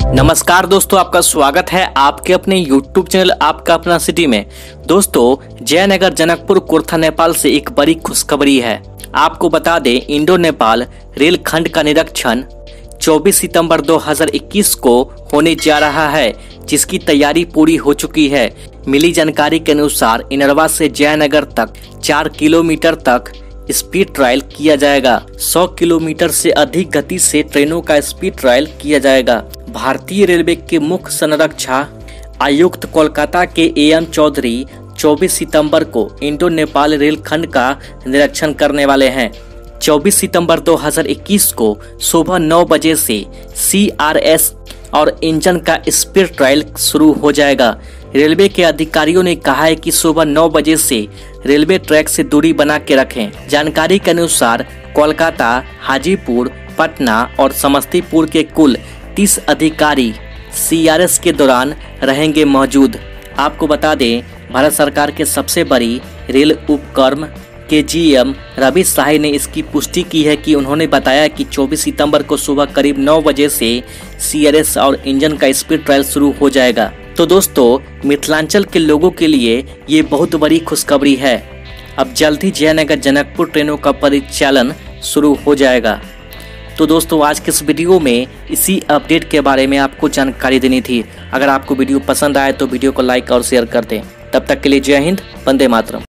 नमस्कार दोस्तों, आपका स्वागत है आपके अपने YouTube चैनल आपका अपना सिटी में। दोस्तों, जयनगर जनकपुर कुर्था नेपाल से एक बड़ी खुशखबरी है। आपको बता दें, इंडो नेपाल रेल खंड का निरीक्षण 24 सितंबर 2021 को होने जा रहा है, जिसकी तैयारी पूरी हो चुकी है। मिली जानकारी के अनुसार इनरवा से जयनगर तक 4 किलोमीटर तक स्पीड ट्रायल किया जाएगा। 100 किलोमीटर से अधिक गति से ट्रेनों का स्पीड ट्रायल किया जाएगा। भारतीय रेलवे के मुख्य संरक्षा आयुक्त कोलकाता के AM चौधरी 24 सितंबर को इंडो नेपाल रेल खंड का निरीक्षण करने वाले हैं। 24 सितंबर 2021 को सुबह 9 बजे से CRS और इंजन का स्पीड ट्रायल शुरू हो जाएगा। रेलवे के अधिकारियों ने कहा है कि सुबह 9 बजे से रेलवे ट्रैक से दूरी बना के रखें। जानकारी के अनुसार कोलकाता, हाजीपुर, पटना और समस्तीपुर के कुल 30 अधिकारी CRS के दौरान रहेंगे मौजूद। आपको बता दें, भारत सरकार के सबसे बड़ी रेल उपक्रम के GM रवि शाही ने इसकी पुष्टि की है कि उन्होंने बताया कि 24 सितंबर को सुबह करीब 9 बजे से CRS और इंजन का स्पीड ट्रायल शुरू हो जाएगा। तो दोस्तों, मिथिलांचल के लोगों के लिए ये बहुत बड़ी खुशखबरी है। अब जल्द ही जयनगर जनकपुर ट्रेनों का परिचालन शुरू हो जाएगा। तो दोस्तों, आज के इस वीडियो में इसी अपडेट के बारे में आपको जानकारी देनी थी। अगर आपको वीडियो पसंद आए तो वीडियो को लाइक और शेयर कर दें। तब तक के लिए जय हिंद, वंदे मातरम।